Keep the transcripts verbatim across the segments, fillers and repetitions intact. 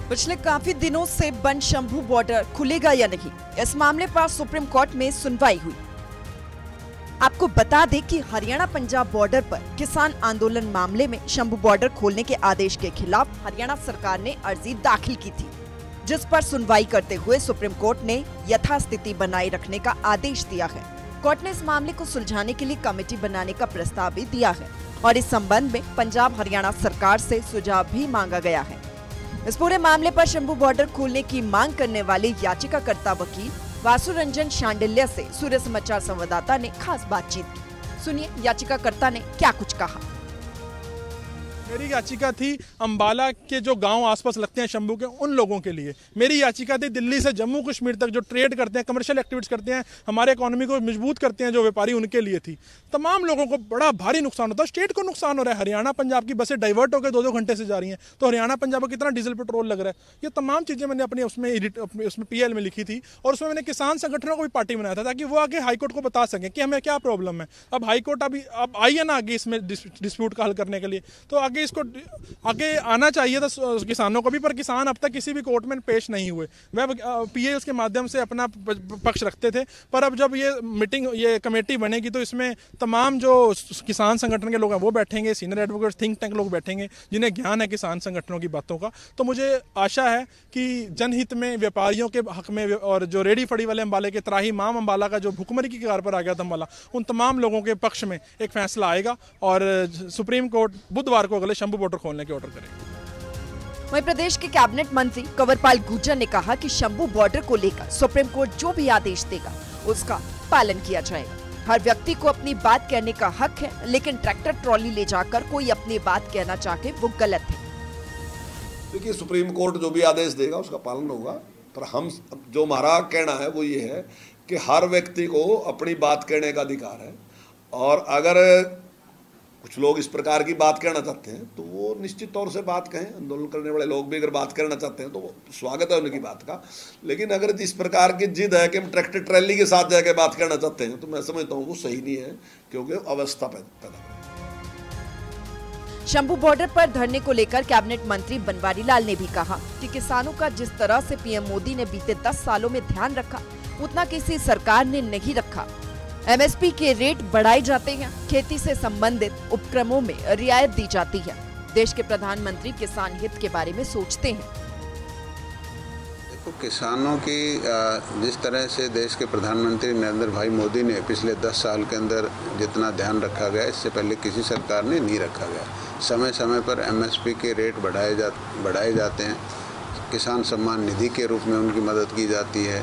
पिछले काफी दिनों से बंद शंभू बॉर्डर खुलेगा या नहीं, इस मामले पर सुप्रीम कोर्ट में सुनवाई हुई। आपको बता दें कि हरियाणा पंजाब बॉर्डर पर किसान आंदोलन मामले में शंभू बॉर्डर खोलने के आदेश के खिलाफ हरियाणा सरकार ने अर्जी दाखिल की थी, जिस पर सुनवाई करते हुए सुप्रीम कोर्ट ने यथास्थिति बनाए रखने का आदेश दिया है। कोर्ट ने इस मामले को सुलझाने के लिए कमेटी बनाने का प्रस्ताव भी दिया है और इस संबंध में पंजाब हरियाणा सरकार से सुझाव भी मांगा गया है। इस पूरे मामले पर शंभू बॉर्डर खोलने की मांग करने वाले याचिकाकर्ता वकील वासु रंजन शांडिल्य से सूर्य समाचार संवाददाता ने खास बातचीत की। सुनिए याचिकाकर्ता ने क्या कुछ कहा। मेरी याचिका थी अंबाला के जो गांव आसपास लगते हैं शंभू के, उन लोगों के लिए। मेरी याचिका थी दिल्ली से जम्मू कश्मीर तक जो ट्रेड करते हैं, कमर्शियल एक्टिविटीज करते हैं, हमारे इकोनॉमी को मजबूत करते हैं जो व्यापारी, उनके लिए थी। तमाम लोगों को बड़ा भारी नुकसान होता है, स्टेट को नुकसान हो रहा है। हरियाणा पंजाब की बसें डाइवर्ट होकर दो दो घंटे से जा रही हैं, तो हरियाणा पंजाब को कितना डीजल पेट्रोल लग रहा है। ये तमाम चीजें मैंने अपने उसमें उसमें पीएल में लिखी थी और उसमें मैंने किसान संगठनों को भी पार्टी बनाया था ताकि वो आगे हाईकोर्ट को बता सकें कि हमें क्या प्रॉब्लम है। अब हाईकोर्ट अभी अब आई है ना आगे इसमें डिस्प्यूट का हल करने के लिए, तो आगे इसको आगे आना चाहिए था किसानों को भी, पर किसान अब तक किसी भी कोर्ट में पेश नहीं हुए। वह पीए उसके माध्यम से अपना पक्ष रखते थे, पर अब जब ये मीटिंग ये कमेटी बनेगी तो इसमें तमाम जो किसान संगठन के लोग हैं वो बैठेंगे, सीनियर एडवोकेट, थिंक टैंक लोग बैठेंगे जिन्हें ज्ञान है किसान संगठनों की बातों का। तो मुझे आशा है कि जनहित में, व्यापारियों के हक में और जो रेडी फड़ी वाले अम्बाले के त्राही माम अम्बाला का जो भुखमरी की कगार पर आ गया था अम्बाला, उन तमाम लोगों के पक्ष में एक फैसला आएगा और सुप्रीम कोर्ट बुधवार को अगले शंभू बॉर्डर खोलने के ऑर्डर करेगा। वहीं प्रदेश के कैबिनेट मंत्री कंवरपाल गुर्जर ने कहा कि शंभू बॉर्डर को लेकर सुप्रीम कोर्ट जो भी आदेश देगा उसका पालन किया जाएगा। हर व्यक्ति को अपनी बात कहने का हक है, लेकिन ट्रैक्टर ट्रॉली ले जाकर कोई अपनी बात कहना चाहे वो गलत है। देखिए, सुप्रीम कोर्ट जो भी आदेश देगा उसका पालन होगा, पर हम जो हमारा कहना है वो ये है कि हर व्यक्ति को अपनी बात कहने का अधिकार है और अगर कुछ लोग इस प्रकार की बात कहना चाहते हैं तो वो निश्चित तौर से बात कहें। आंदोलन करने वाले लोग भी अगर बात करना चाहते हैं तो स्वागत है उनकी बात का, लेकिन अगर इस प्रकार की जिद है कि हम ट्रैक्टर ट्रैली के साथ जाकर बात करना चाहते हैं तो मैं समझता हूँ वो सही नहीं है, क्योंकि अवस्था पैदा कर। शंभू बॉर्डर पर धरने को लेकर कैबिनेट मंत्री बनवारी लाल ने भी कहा कि किसानों का जिस तरह से पीएम मोदी ने बीते दस सालों में ध्यान रखा उतना किसी सरकार ने नहीं रखा। एमएसपी के रेट बढ़ाए जाते हैं, खेती से संबंधित उपक्रमों में रियायत दी जाती है। देश के प्रधानमंत्री किसान हित के बारे में सोचते हैं। देखो, किसानों की जिस तरह से देश के प्रधानमंत्री नरेंद्र भाई मोदी ने पिछले दस साल के अंदर जितना ध्यान रखा गया, इससे पहले किसी सरकार ने नहीं रखा गया। समय समय पर एमएसपी के रेट बढ़ाए जा बढ़ाए जाते हैं, किसान सम्मान निधि के रूप में उनकी मदद की जाती है,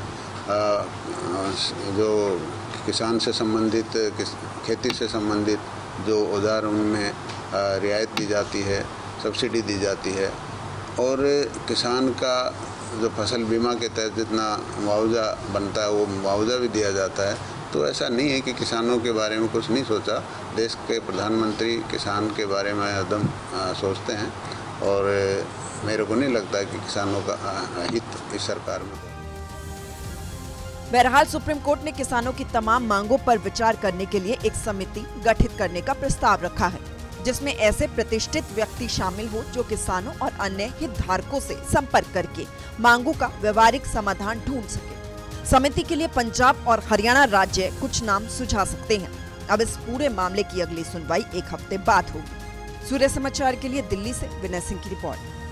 जो किसान से संबंधित, खेती से संबंधित जो औजार उनमें रियायत दी जाती है, सब्सिडी दी जाती है और किसान का जो फसल बीमा के तहत जितना मुआवजा बनता है वो मुआवजा भी दिया जाता है। तो ऐसा नहीं है कि किसानों के बारे में कुछ नहीं सोचा। देश के प्रधानमंत्री किसान के बारे में एकदम सोचते हैं और मेरे को नहीं लगता कि किसानों का हित इस सरकार में। बहरहाल सुप्रीम कोर्ट ने किसानों की तमाम मांगों पर विचार करने के लिए एक समिति गठित करने का प्रस्ताव रखा है, जिसमें ऐसे प्रतिष्ठित व्यक्ति शामिल हो जो किसानों और अन्य हितधारकों से संपर्क करके मांगों का व्यवहारिक समाधान ढूंढ सके। समिति के लिए पंजाब और हरियाणा राज्य कुछ नाम सुझा सकते हैं। अब इस पूरे मामले की अगली सुनवाई एक हफ्ते बाद होगी। सूर्य समाचार के लिए दिल्ली से विनय सिंह की रिपोर्ट।